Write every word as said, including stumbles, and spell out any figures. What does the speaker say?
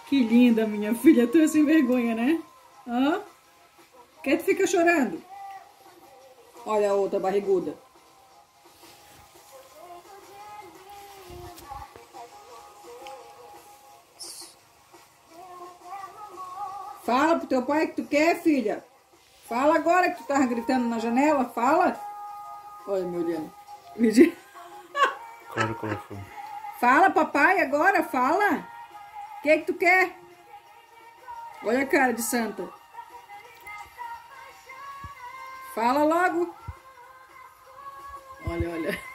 Que linda, minha filha. Tu é sem vergonha, né? Hã? Quer tu fica chorando? Olha a outra barriguda. Fala pro teu pai que tu quer, filha. Fala agora que tu tava gritando na janela. Fala. Olha, me olhando. Me diz. Claro que ela foi. Fala, papai, agora. Fala. O que que tu quer? Olha a cara de santa. Fala logo. Olha, olha.